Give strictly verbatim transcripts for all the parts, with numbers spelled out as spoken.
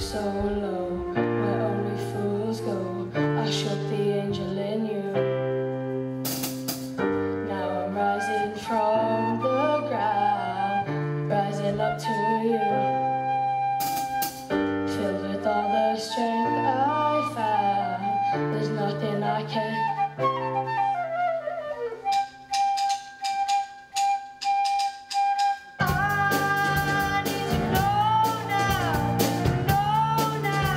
so low, where only fools go. I shook the angel in you. Now I'm rising from the ground, rising up to you. Filled with all the strength I found, there's nothing I can. I need to know now, know now.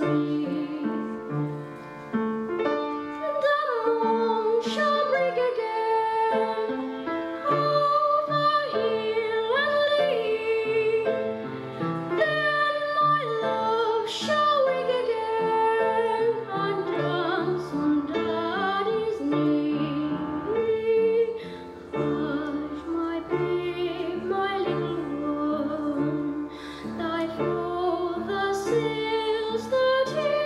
me. The moon shall break again over hill and lea. Then my love shall wake again and dance on Daddy's knee. Hush, my babe, my little one, thy father sails the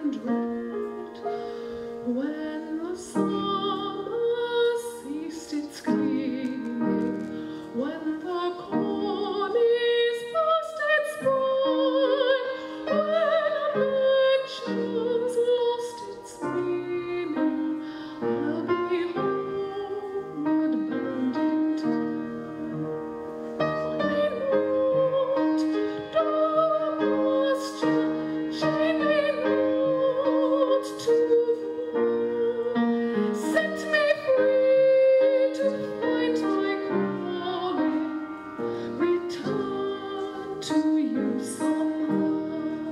and red. When the summer ceased its cleaning, when the corn is past its prime, when adventure's lost its meaning, I'll be homeward bound in time. I may not do the pasture, she may not to the moor. Set me free to find my calling, return to you somehow.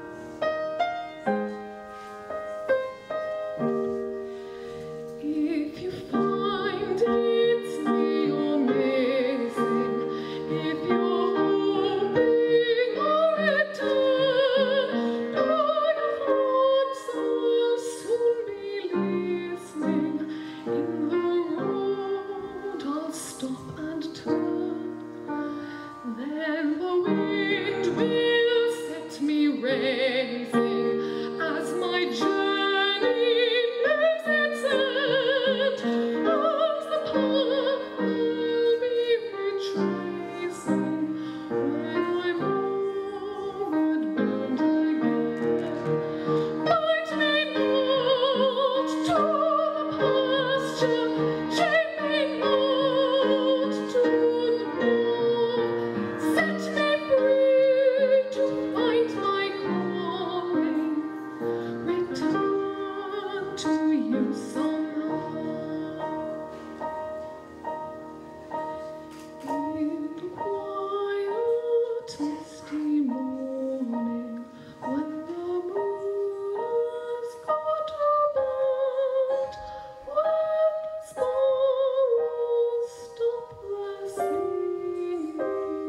If you find it's me you're missing, if you're hoping I'll return, know your thoughts will soon be listening. In the road I'll stop and turn, then the wind will set me racing as my journey nears its end, and the path I'll be retracing when I'm homeward bound again. Bind me not to the pasture, chain me not to the moor. Set me free to find my calling, return to you somehow. In the quiet, misty morning, when the moon has got about, when the sparrows stop their singing,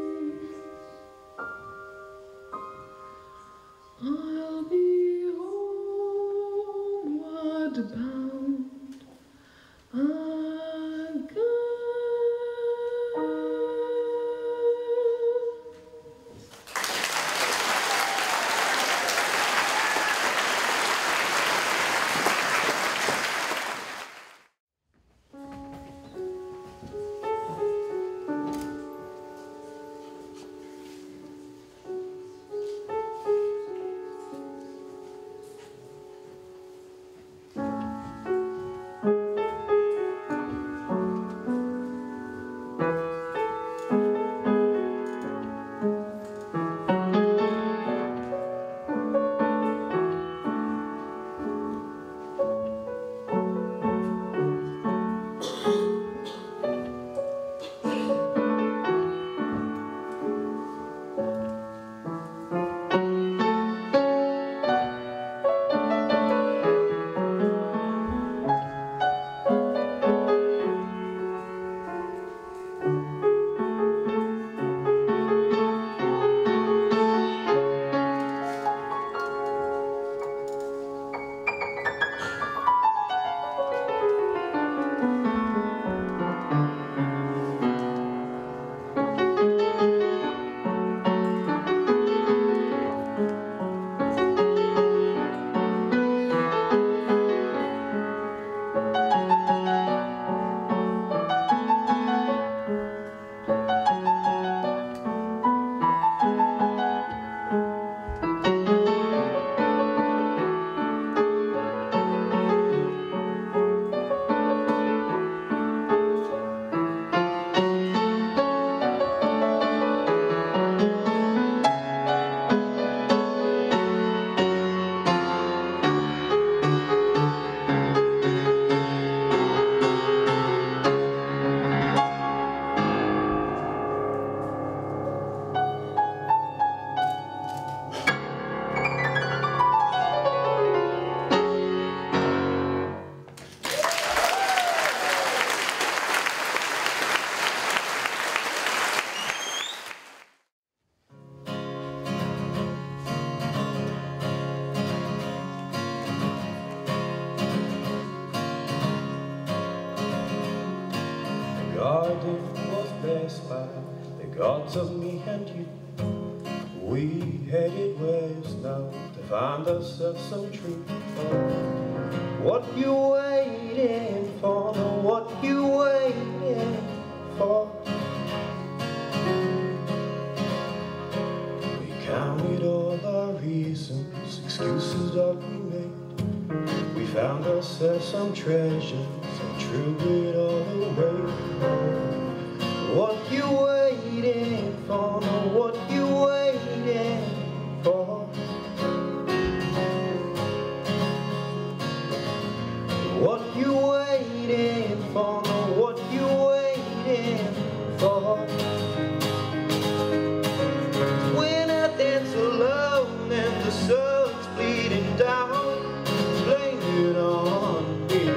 I'll be homeward bound again. garden was blessed by the gods of me and you. We headed west now to found ourselves some treat. What you waiting for? What you waiting for? We counted all our reasons, excuses that we made. We found ourselves some treasures and threw it all away. What you waiting for? What you waiting for? What you waiting for? What you waiting for? When I dance alone and the sun's bleeding down, blame it on me.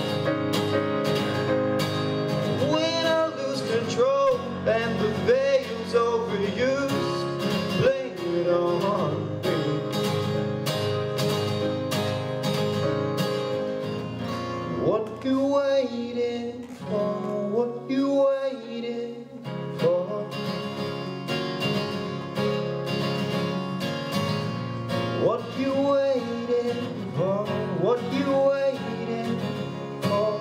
When I lose control and the veil's overused, blame it on me. What you waiting for? What you waiting for? What you waiting for? What you waiting for?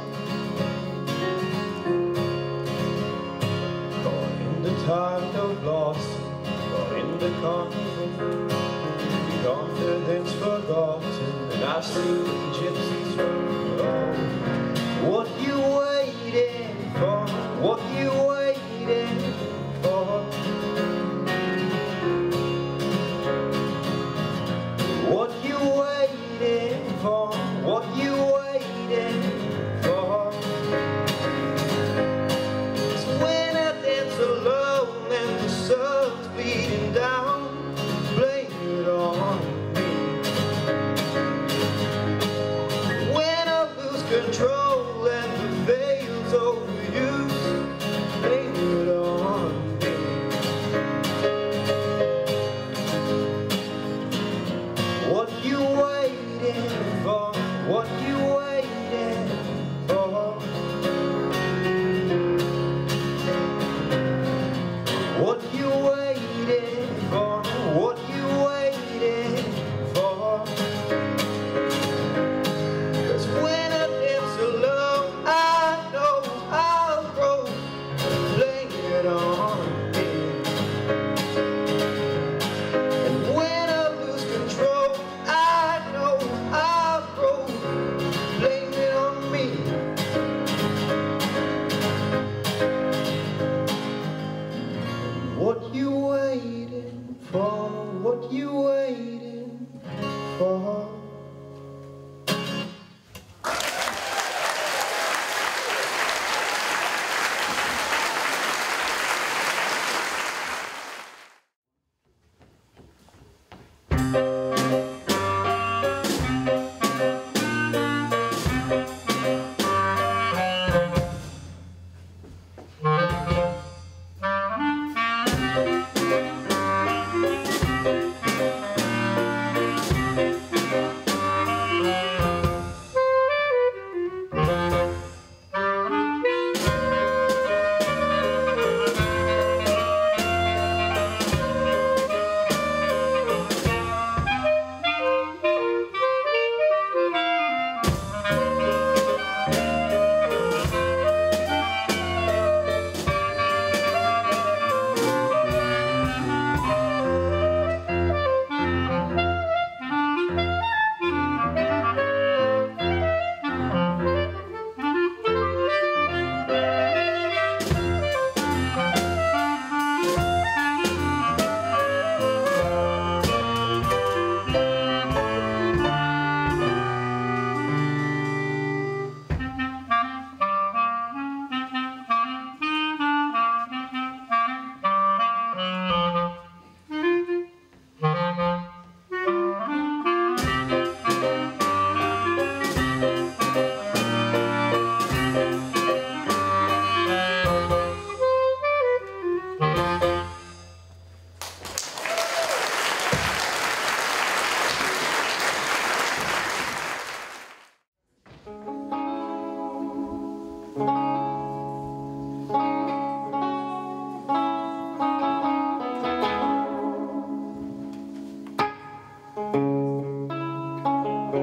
Caught in the tide of blossom, caught in the carnival, the confidence forgotten, and I see the gypsies run. Oh. What you waiting for? What you waiting for? What you waiting for? What you waiting for? It's when I dance alone and the sun's beating down, blame it on me. When I lose control and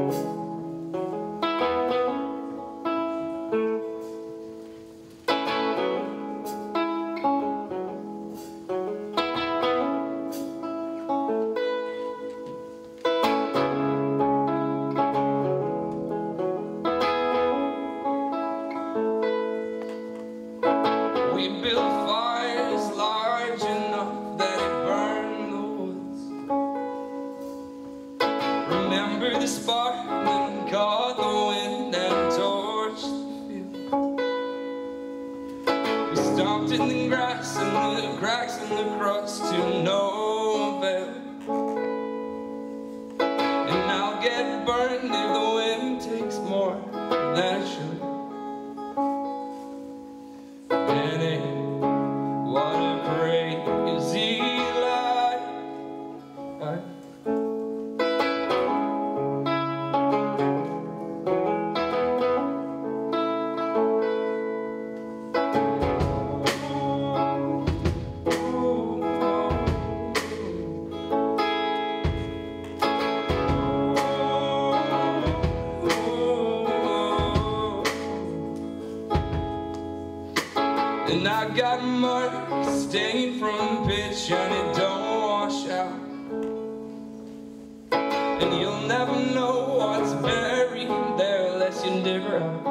The spark that caught the wind and torched the field. We stomped in the grass and the cracks in the crust to no avail. And I'll get burned if the wind takes more than it should. Benny, what a crazy life. And I got mud stained from pitch and it don't wash out. And you'll never know what's buried there unless you dig around.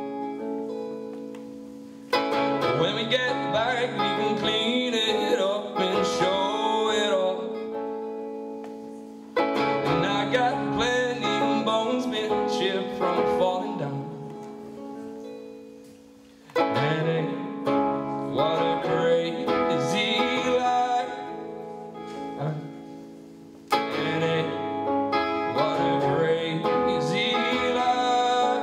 When we get back we can clean it up and show it all. And I got plenty of bones been chipped from falling down. And it what a crazy life. And it, what a crazy life.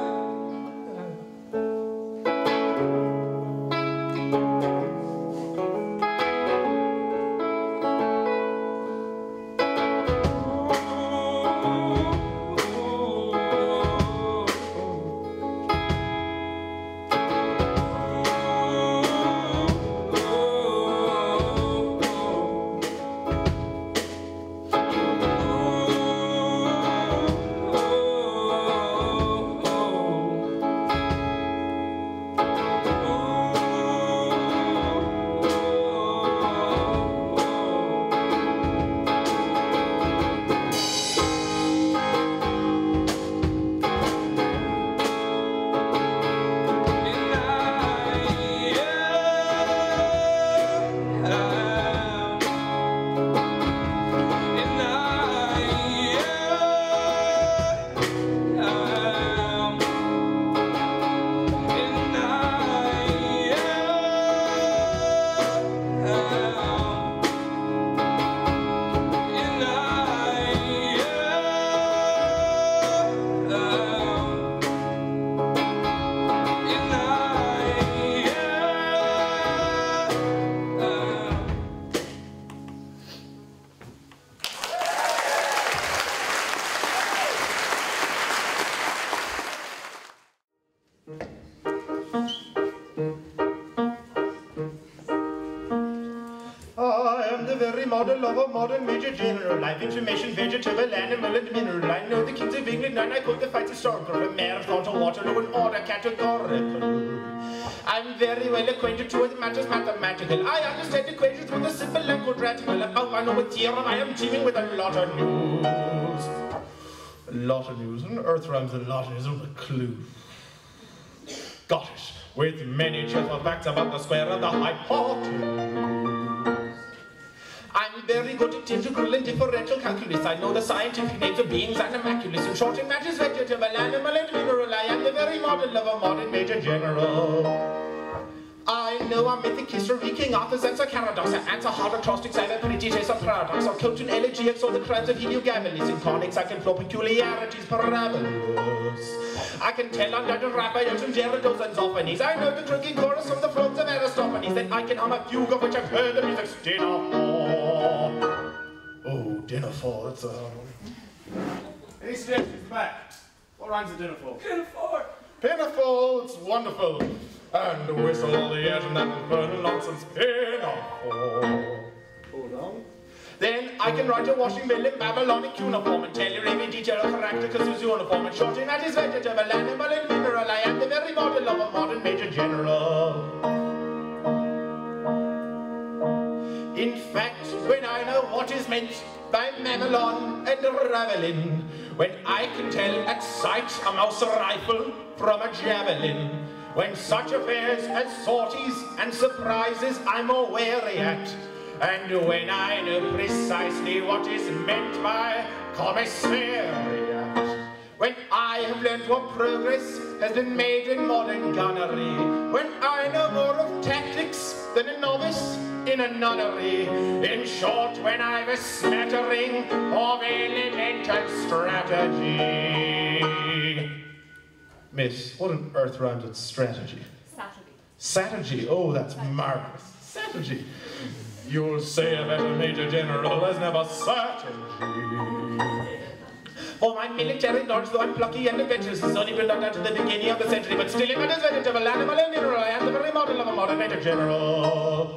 Model of a modern major general, life information, vegetable, animal, and mineral. I know the kings of England and I quote the fights historical, from Marathon to Waterloo in order categorical. I'm very well acquainted with matters mathematical. I understand equations with a simple and quadratical. About I know a theorem, I am teeming with a lot of news. A lot of news, and earth rhymes a lot isn't a clue. Got it, with many cheerful facts about the square of the hypotenuse. I'm very good at integral and differential calculus. I know the scientific names of beings and immaculus. In short, in matters vegetable, animal, and mineral, I am the very model of a modern major general. I know our mythic history, King Arthur's and Sir Caradox, and answer hard acrostics, I have a pretty taste of paradox. I'll coach in elegiacs or the crimes of Heliogabalus. In conics, I can flow peculiarities, parabolus. I can tell under Raphael and Gerardos and Zophanies. I know the drinking chorus from the throats of Aristophanes. Then I can hum a fugue of which I've heard the music's dinner for. Oh, dinner for, that's a hard one. Any suggestions back? What rhymes with dinner for? Pinafore! Pinafore, it's wonderful. And whistle all the air and that infernal nonsense. Pinafore. Hold on. Then I can write a washing bill in Babylonic uniform and tell you every detail of character because his uniform and shorting at his vegetable, animal and mineral. I am the very model of a modern Major General. In fact, when I know what is meant by Mamelon and Ravelin, when I can tell at sight a Mauser rifle from a javelin, when such affairs as sorties and surprises I'm more wary at, and when I know precisely what is meant by commissariat, when I have learned what progress has been made in modern gunnery, when I know more of tactics than a novice in a nunnery, in short, when I've a smattering of elemental strategy. Miss, what on earth rhymes with strategy? Saturday. Saturday, oh, that's marvelous. Saturday. You'll say a better Major General has never Saturday. For my military knowledge, though I'm plucky and adventurous, has only been down to the beginning of the century, but still, if it is vegetable, animal, and mineral, I am the very model of a modern Major General.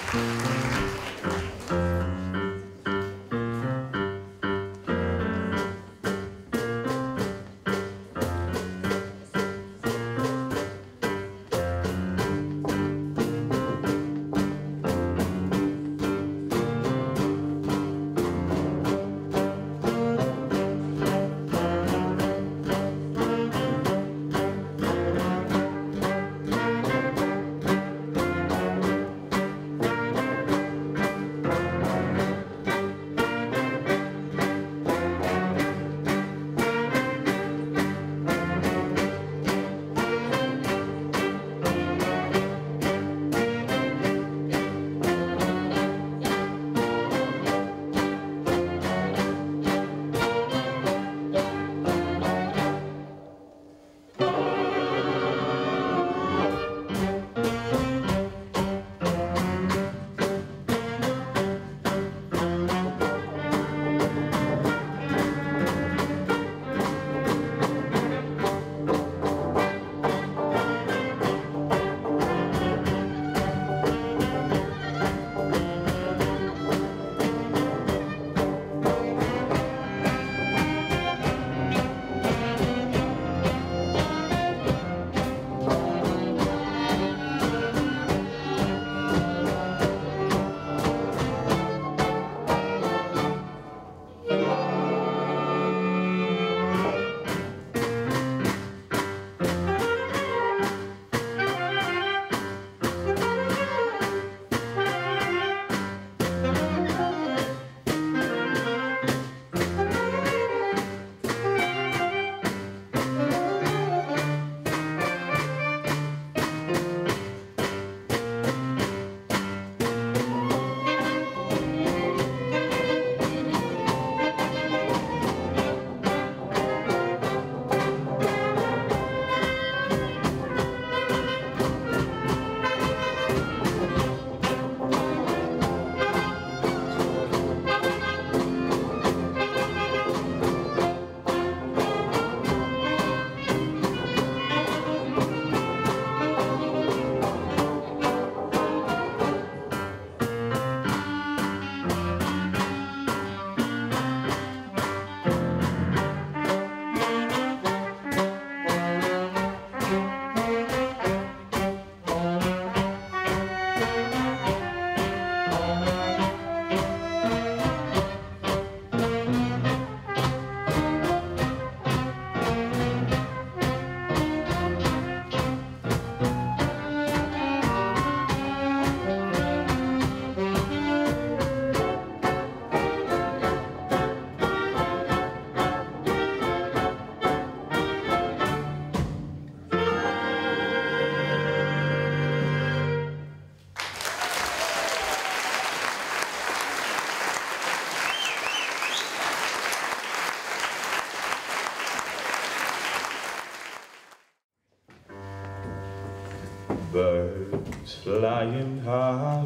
Birds flying high,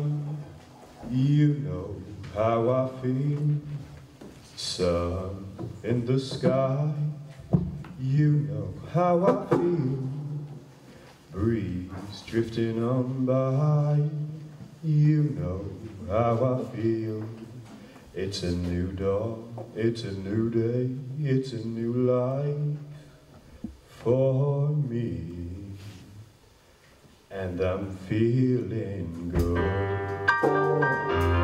you know how I feel. Sun in the sky, you know how I feel. Breeze drifting on by, you know how I feel. It's a new dawn, it's a new day, it's a new life for me. And I'm feeling good.